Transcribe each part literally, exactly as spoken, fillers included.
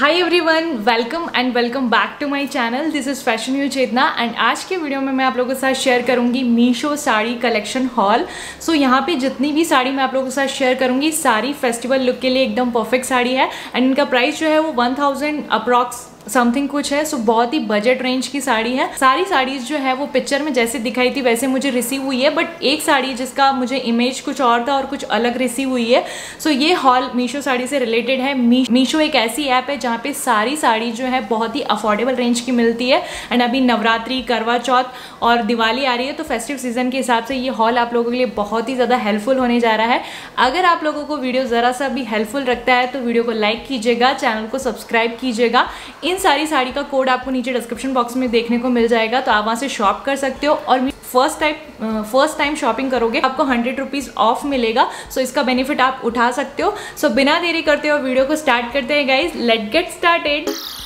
Hi everyone, welcome and welcome back to my channel. This is fashion view Chetna and आज के video में मैं आप लोगों के साथ शेयर करूंगी Meesho sari collection haul. So यहाँ पे जितनी भी साड़ी मैं आप लोगों के साथ शेयर करूंगी सारी फेस्टिवल लुक के लिए एकदम परफेक्ट साड़ी है एंड इनका प्राइस जो है वो वन थाउजेंड अप्रॉक्स समथिंग कुछ है। सो बहुत ही बजट रेंज की साड़ी है। सारी साड़ीज जो है वो पिक्चर में जैसे दिखाई थी वैसे मुझे रिसीव हुई है, बट एक साड़ी जिसका मुझे इमेज कुछ और था और कुछ अलग रिसीव हुई है। सो so, ये हॉल मीशो साड़ी से रिलेटेड है। मीशो एक ऐसी ऐप है जहाँ पे सारी साड़ी जो है बहुत ही अफोर्डेबल रेंज की मिलती है एंड अभी नवरात्रि, करवा चौथ और दिवाली आ रही है तो फेस्टिव सीजन के हिसाब से ये हॉल आप लोगों के लिए बहुत ही ज़्यादा हेल्पफुल होने जा रहा है। अगर आप लोगों को वीडियो ज़रा सा भी हेल्पफुल रखता है तो वीडियो को लाइक कीजिएगा, चैनल को सब्सक्राइब कीजिएगा। इन सारी साड़ी का कोड आपको नीचे डिस्क्रिप्शन बॉक्स में देखने को मिल जाएगा, तो आप वहाँ से शॉप कर सकते हो और first time first time shopping करोगे आपको हंड्रेड रुपीज़ ऑफ मिलेगा। सो so, इसका बेनिफिट आप उठा सकते हो। सो so, बिना देरी करते हुए वीडियो को स्टार्ट करते हैं गाइज। Let get started.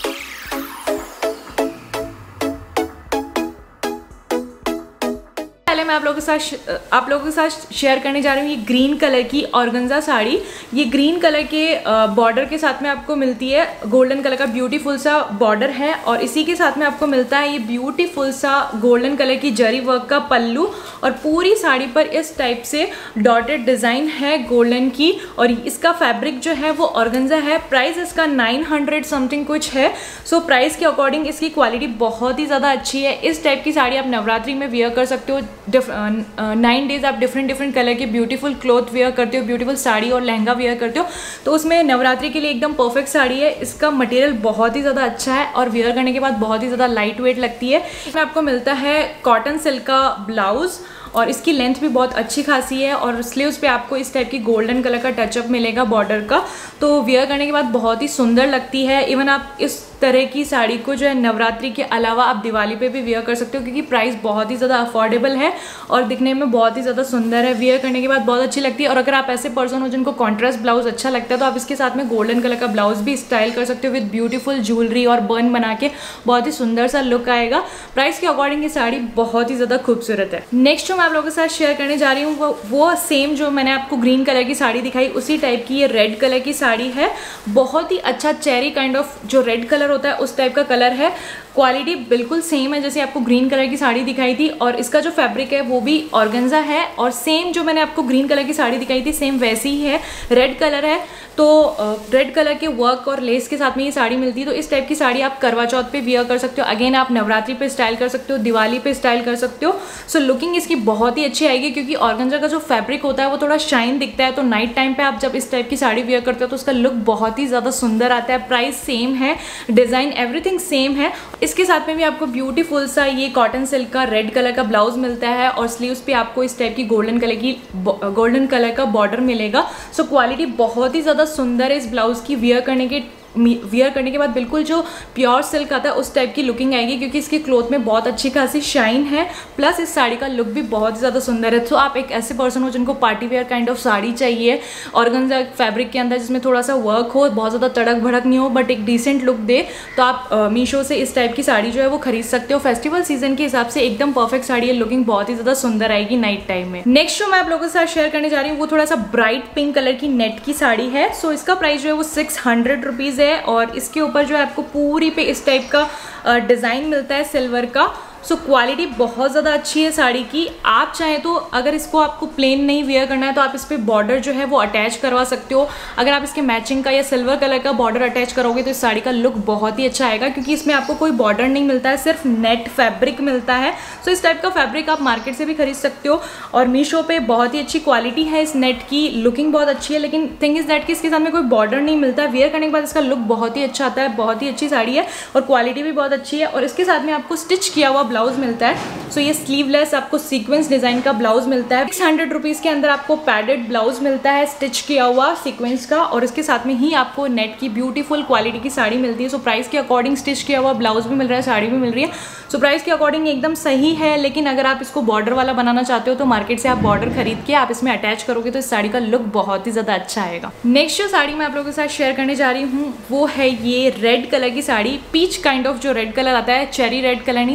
पहले मैं आप लोगों के साथ आप लोगों के साथ शेयर करने जा रही हूँ ये ग्रीन कलर की ऑर्गेन्जा साड़ी। ये ग्रीन कलर के बॉर्डर के साथ में आपको मिलती है, गोल्डन कलर का ब्यूटीफुल सा बॉर्डर है और इसी के साथ में आपको मिलता है ये ब्यूटीफुल सा गोल्डन कलर की जरी वर्क का पल्लू और पूरी साड़ी पर इस टाइप से डॉटेड डिज़ाइन है गोल्डन की और इसका फैब्रिक जो है वो ऑर्गेन्जा है। प्राइस इसका नाइन हंड्रेड समथिंग कुछ है। सो so, प्राइस के अकॉर्डिंग इसकी क्वालिटी बहुत ही ज़्यादा अच्छी है। इस टाइप की साड़ी आप नवरात्रि में वियर कर सकते हो। नाइन डेज आप डिफरेंट डिफरेंट कलर के ब्यूटीफुल क्लॉथ वेयर करते हो, ब्यूटीफुल साड़ी और लहंगा वेयर करते हो, तो उसमें नवरात्रि के लिए एकदम परफेक्ट साड़ी है। इसका मटेरियल बहुत ही ज़्यादा अच्छा है और वेयर करने के बाद बहुत ही ज़्यादा लाइट वेट लगती है। इसमें आपको मिलता है कॉटन सिल्क का ब्लाउज और इसकी लेंथ भी बहुत अच्छी खासी है और स्लीव्स पे आपको इस टाइप की गोल्डन कलर का टचअप मिलेगा बॉर्डर का, तो वेयर करने के बाद बहुत ही सुंदर लगती है। इवन आप इस तरह की साड़ी को जो है नवरात्रि के अलावा आप दिवाली पे भी वेयर कर सकते हो क्योंकि प्राइस बहुत ही ज़्यादा अफोर्डेबल है और दिखने में बहुत ही ज़्यादा सुंदर है। वेयर करने के बाद बहुत अच्छी लगती है और अगर आप ऐसे पर्सन हो जिनको कॉन्ट्रास्ट ब्लाउज अच्छा लगता है तो आप इसके साथ में गोल्डन कलर का ब्लाउज भी स्टाइल कर सकते हो विद ब्यूटीफुल ज्वेलरी और बर्न बना के, बहुत ही सुंदर सा लुक आएगा। प्राइस के अकॉर्डिंग ये साड़ी बहुत ही ज़्यादा खूबसूरत है। नेक्स्ट जो मैं आप लोगों के साथ शेयर करने जा रही हूँ वो वो सेम जो मैंने आपको ग्रीन कलर की साड़ी दिखाई उसी टाइप की ये रेड कलर की साड़ी है। बहुत ही अच्छा चेरी काइंड ऑफ जो रेड कलर होता है उस टाइप का कलर है। क्वालिटी बिल्कुल सेम है जैसे आपको ग्रीन कलर की साड़ी दिखाई थी और इसका जो फैब्रिक है वो भी ऑर्गेन्जा है और सेम जो मैंने आपको ग्रीन कलर की साड़ी दिखाई थी सेम वैसी ही है। रेड कलर है तो रेड कलर के वर्क और लेस के साथ में ये साड़ी मिलती है। तो इस टाइप की साड़ी आप करवा चौथ पे वियर कर सकते हो। अगेन आप नवरात्रि पे स्टाइल कर सकते हो, दिवाली पे स्टाइल कर सकते हो। सो लुकिंग इसकी बहुत ही अच्छी आएगी क्योंकि ऑर्गेन्जा का जो फैब्रिक होता है वो थोड़ा शाइन दिखता है, तो नाइट टाइम पे आप जब इस टाइप की साड़ी वियर करते हो तो उसका लुक बहुत ही ज़्यादा सुंदर आता है। प्राइस सेम है, डिज़ाइन एवरीथिंग सेम है। इसके साथ में भी आपको ब्यूटीफुल सा ये कॉटन सिल्क का रेड कलर का ब्लाउज मिलता है और स्लीव्स पे आपको इस टाइप की गोल्डन कलर की गोल्डन कलर का बॉर्डर मिलेगा। सो क्वालिटी बहुत ही ज़्यादा सुंदर है इस ब्लाउज की। वियर करने के वियर करने के बाद बिल्कुल जो प्योर सिल्क आता है उस टाइप की लुकिंग आएगी क्योंकि इसके क्लॉथ में बहुत अच्छी खासी शाइन है, प्लस इस साड़ी का लुक भी बहुत ही ज़्यादा सुंदर है। तो आप एक ऐसे पर्सन हो जिनको party wear kind of sari चाहिए ऑर्गेन्जा फैब्रिक के अंदर जिसमें थोड़ा सा वर्क हो, बहुत ज़्यादा तड़क भड़क नहीं हो बट एक डिसेंट लुक दे, तो आप मीशो से इस टाइप की साड़ी जो है वो खरीद सकते हो। फेस्टिवल सीजन के हिसाब से एकदम परफेक्ट साड़ी है, लुकिंग बहुत ही ज़्यादा सुंदर आएगी नाइट टाइम में। नेक्स्ट जो मैं आप लोगों के साथ शेयर करने जा रही हूँ वो थोड़ा सा ब्राइट पिंक कलर की नेट की साड़ी है। सो इसका प्राइस जो है वो सिक्स हंड्रेड रुपीज़ है और इसके ऊपर जो है आपको पूरी पे इस टाइप का डिज़ाइन मिलता है सिल्वर का। सो क्वालिटी बहुत ज़्यादा अच्छी है साड़ी की। आप चाहें तो अगर इसको आपको प्लेन नहीं वेयर करना है तो आप इस पर बॉर्डर जो है वो अटैच करवा सकते हो। अगर आप इसके मैचिंग का या सिल्वर कलर का बॉर्डर अटैच करोगे तो इस साड़ी का लुक बहुत ही अच्छा आएगा क्योंकि इसमें आपको कोई बॉर्डर नहीं मिलता है, सिर्फ नेट फैब्रिक मिलता है। सो इस टाइप का फैब्रिक आप मार्केट से भी खरीद सकते हो और मीशो पे बहुत ही अच्छी क्वालिटी है इस नेट की, लुकिंग बहुत अच्छी है। लेकिन थिंग इज दैट कि इसके साथ में कोई बॉर्डर नहीं मिलता है। वेयर करने के बाद इसका लुक बहुत ही अच्छा आता है। बहुत ही अच्छी साड़ी है और क्वालिटी भी बहुत अच्छी है और इसके साथ में आपको स्टिच किया हुआ ब्लाउज मिलता है। सो so, ये स्लीवलेस आपको सीक्वेंस डिजाइन का ब्लाउज मिलता है। सिक्स हंड्रेड रुपीज़ के अंदर आपको पैडेड ब्लाउज मिलता है स्टिच किया हुआ सीक्वेंस का और इसके साथ में ही आपको नेट की ब्यूटीफुल क्वालिटी की साड़ी मिलती है। सो so, प्राइस के अकॉर्डिंग स्टिच किया हुआ ब्लाउज भी मिल रहा है, साड़ी भी मिल रही है। सो so, प्राइस के अकॉर्डिंग एकदम सही है। लेकिन अगर आप इसको बॉर्डर वाला बनाना चाहते हो तो मार्केट से आप बॉर्डर खरीद के आप इसमें अटैच करोगे तो इस साड़ी का लुक बहुत ही ज़्यादा अच्छा आएगा। नेक्स्ट जो साड़ी मैं आप लोगों के साथ शेयर करने जा रही हूँ वो है ये रेड कलर की साड़ी। पीच काइंड ऑफ जो रेड कलर आता है, चेरी रेड कलर नहीं, थोड़ा सा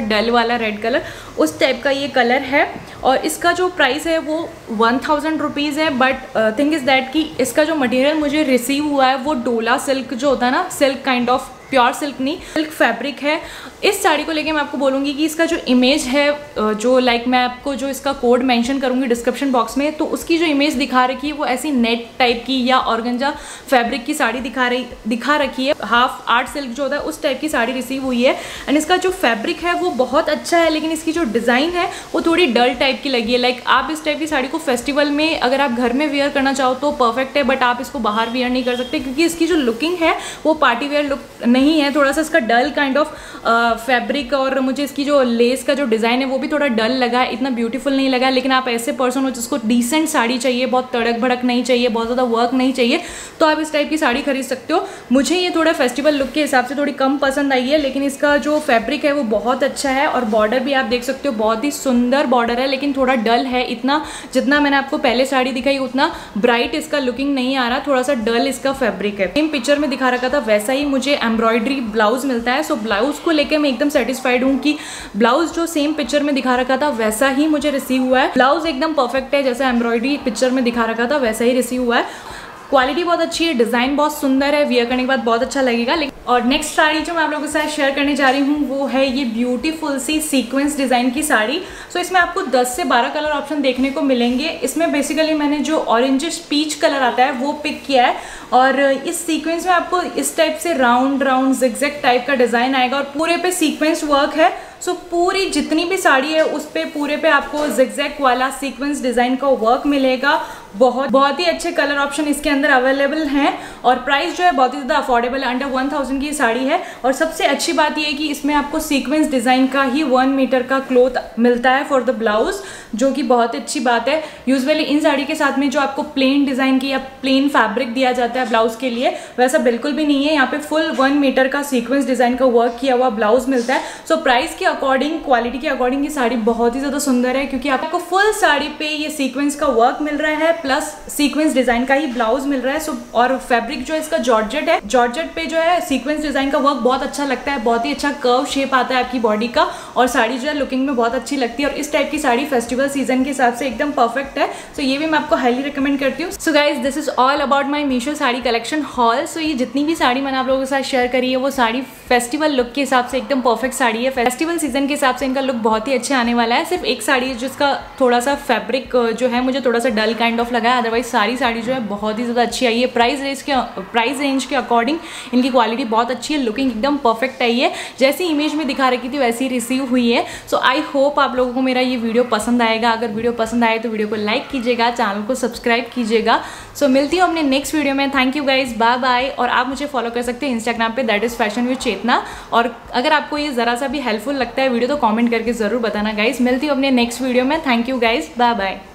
डल वाला रेड कलर, उस टाइप का ये कलर है। और इसका जो प्राइस है वो वन थाउजेंड रुपीज़ है। बट थिंग इज़ दैट कि इसका जो मटेरियल मुझे रिसीव हुआ है वो डोला सिल्क जो होता है ना, silk kind of, pure silk नहीं, सिल्क फैब्रिक है। इस साड़ी को लेके मैं आपको बोलूँगी कि इसका जो इमेज है, जो लाइक मैं आपको जो इसका कोड मेंशन करूँगी डिस्क्रिप्शन बॉक्स में, तो उसकी जो इमेज दिखा रखी है वो ऐसी नेट टाइप की या ऑर्गेंजा फैब्रिक की साड़ी दिखा रही दिखा रखी है। हाफ आर्ट सिल्क जो होता है उस टाइप की साड़ी रिसीव हुई है। एंड इसका जो फैब्रिक है वो बहुत अच्छा है, लेकिन इसकी जो डिज़ाइन है वो थोड़ी डल टाइप की लगी है। लाइक आप इस टाइप की साड़ी को फेस्टिवल में अगर आप घर में वेयर करना चाहो तो परफेक्ट है, बट आप इसको बाहर वेयर नहीं कर सकते क्योंकि इसकी जो लुकिंग है वो पार्टी वेयर लुक नहीं है। थोड़ा सा इसका डल काइंड ऑफ फैब्रिक, और मुझे इसकी जो लेस का जो डिज़ाइन है वो भी थोड़ा डल लगा है, इतना ब्यूटीफुल नहीं लगा। लेकिन आप ऐसे पर्सन हो जिसको डिसेंट साड़ी चाहिए, बहुत तड़क भड़क नहीं चाहिए, बहुत ज़्यादा वर्क नहीं चाहिए, तो आप इस टाइप की साड़ी खरीद सकते हो। मुझे ये थोड़ा फेस्टिवल लुक के हिसाब से थोड़ी कम पसंद आई है, लेकिन इसका जो फैब्रिक है वो बहुत अच्छा है। और बॉर्डर भी आप देख सकते हो, बहुत ही सुंदर बॉर्डर है, लेकिन थोड़ा डल है। इतना जितना मैंने आपको पहले साड़ी दिखाई उतना ब्राइट इसका लुकिंग नहीं आ रहा, थोड़ा सा डल इसका फैब्रिक है। सेम पिक्चर में दिखा रखा था वैसा ही मुझे एम्ब्रॉयडरी ब्लाउज मिलता है। सो ब्लाउज को लेकर मैं एकदम सेटिस्फाइड हूँ कि ब्लाउज जो सेम पिक्चर में दिखा रखा था वैसा ही मुझे रिसीव हुआ है। ब्लाउज एकदम परफेक्ट है, जैसा एम्ब्रॉयडरी पिक्चर में दिखा रखा था वैसा ही रिसीव हुआ है। क्वालिटी बहुत अच्छी है, डिज़ाइन बहुत सुंदर है, वियर करने के बाद बहुत अच्छा लगेगा। और नेक्स्ट साड़ी जो मैं आप लोगों के साथ शेयर करने जा रही हूँ वो है ये ब्यूटीफुल सी सीक्वेंस डिज़ाइन की साड़ी। सो so, इसमें आपको दस से बारह कलर ऑप्शन देखने को मिलेंगे। इसमें बेसिकली मैंने जो ऑरेंजिश पीच कलर आता है वो पिक किया है, और इस सीक्वेंस में आपको इस टाइप से राउंड राउंड जिगजैग टाइप का डिज़ाइन आएगा, और पूरे पे सीक्वेंस वर्क है। सो so, पूरी जितनी भी साड़ी है उस पे पूरे पे आपको जिगजैग वाला सीक्वेंस डिज़ाइन का वर्क मिलेगा। बहुत बहुत ही अच्छे कलर ऑप्शन इसके अंदर अवेलेबल हैं, और प्राइस जो है बहुत ही ज़्यादा अफोर्डेबल है, अंडर वन थाउजेंड की साड़ी है। और सबसे अच्छी बात यह है कि इसमें आपको सीक्वेंस डिज़ाइन का ही वन मीटर का क्लोथ मिलता है फॉर द ब्लाउज, जो कि बहुत अच्छी बात है। यूजुअली इन साड़ी के साथ में जो आपको प्लेन डिज़ाइन की या प्लेन फैब्रिक दिया जाता है ब्लाउज के लिए, वैसा बिल्कुल भी नहीं है। यहाँ पे फुल वन मीटर का सीक्वेंस डिज़ाइन का वर्क किया हुआ ब्लाउज मिलता है। सो so, प्राइस के अकॉर्डिंग, क्वालिटी के अकॉर्डिंग ये साड़ी बहुत ही ज़्यादा सुंदर है, क्योंकि आपको फुल साड़ी पे ये सीक्वेंस का वर्क मिल रहा है, प्लस सीक्वेंस डिज़ाइन का ही ब्लाउज मिल रहा है। सो so, और फैब्रिक जो है इसका जॉर्जेट है, जॉर्जेट पे जो है सीक्वेंस डिज़ाइन का वर्क बहुत अच्छा लगता है, बहुत ही अच्छा कर्व शेप आता है आपकी बॉडी का, और साड़ी जो है लुकिंग में बहुत अच्छी लगती है। और इस टाइप की साड़ी फेस्टिवल सीजन के हिसाब से एकदम परफेक्ट है। सो so, ये भी मैं आपको हाईली रिकमेंड करती हूँ। So guys, this is all about my Meesho sari collection haul. So ये जितनी भी साड़ी मैंने आप लोगों के साथ शेयर करी है वो साड़ी फेस्टिवल लुक के हिसाब से एकदम परफेक्ट साड़ी है। फेस्टिवल सीजन के हिसाब से इनका लुक बहुत ही अच्छे आने वाला है। सिर्फ एक साड़ी है जिसका थोड़ा सा फैब्रिक जो है मुझे थोड़ा सा डल काइंड ऑफ लगा है, अदरवाइज सारी साड़ी जो है बहुत ही ज़्यादा अच्छी आई है। प्राइस रेंज के प्राइस रेंज के अकॉर्डिंग इनकी क्वालिटी बहुत अच्छी है, लुकिंग एकदम परफेक्ट आई है, जैसी इमेज में दिखा रखी थी वैसी रिसीव हुई है। सो आई होप आप लोगों को मेरा ये वीडियो पसंद आएगा। अगर वीडियो पसंद आए तो वीडियो को लाइक कीजिएगा, चैनल को सब्सक्राइब कीजिएगा। सो so, मिलती हूँ अपने नेक्स्ट वीडियो में। Thank you guys, bye bye. और आप मुझे फॉलो कर सकते हैं इंस्टाग्राम पे, that is fashion with Chetna. और अगर आपको ये ज़रा सा भी हेल्पफुल लगता है वीडियो तो कमेंट करके ज़रूर बताना गाइज। मिलती हूँ अपने नेक्स्ट वीडियो में। Thank you guys, bye bye.